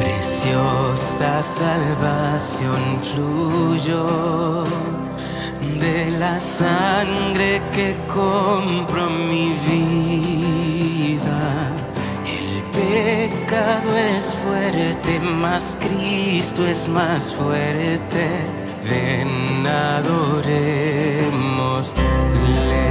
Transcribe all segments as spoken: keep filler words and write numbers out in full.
Preciosa salvación fluyó de la sangre que compró mi vida. El pecado es fuerte, mas Cristo es más fuerte. Ven, adorémosle.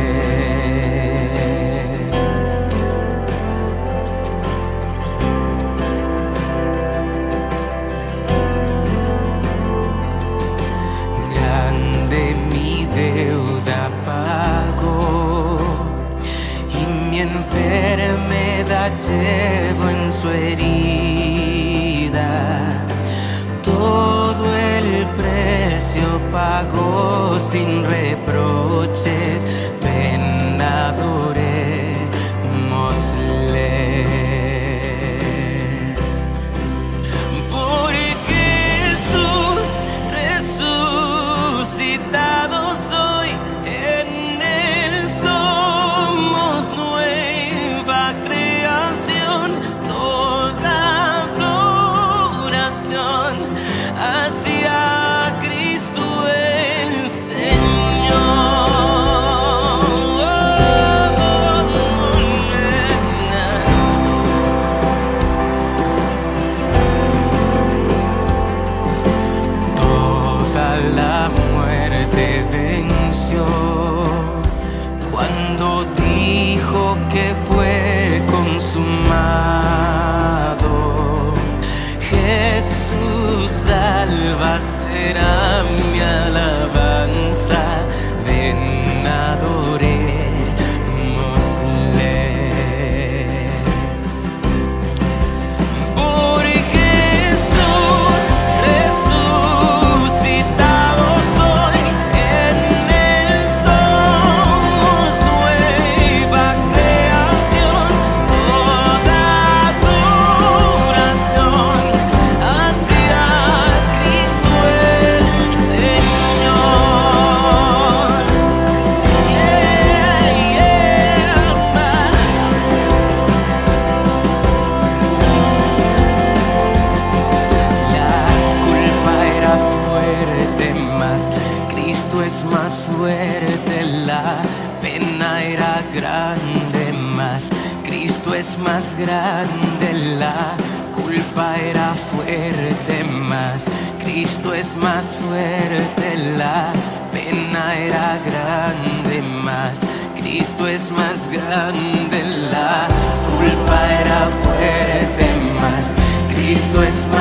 Deuda pagó y mi enfermedad llevo en su herida. Todo el precio pagó sin reproches. Ven, adorémosle. Porque Jesús resucitado soy, en Él somos nueva creación. Toda adoración hacia Cristo el Señor. Toda la muerte venció cuando dijo que fue consumado. Jesús salva, será mi alabanza. Ven, adorémosle. Por Jesús resucitado soy, en Él somos nueva creación. Toda adoración hacia Cristo el Señor. Yeah, yeah. La culpa era fuerte, mas Cristo es más fuerte. La pena era grande, mas Cristo es más grande. La culpa era fuerte, mas Cristo es más fuerte. La pena era grande, mas Cristo es más grande. La culpa era fuerte, mas Cristo es más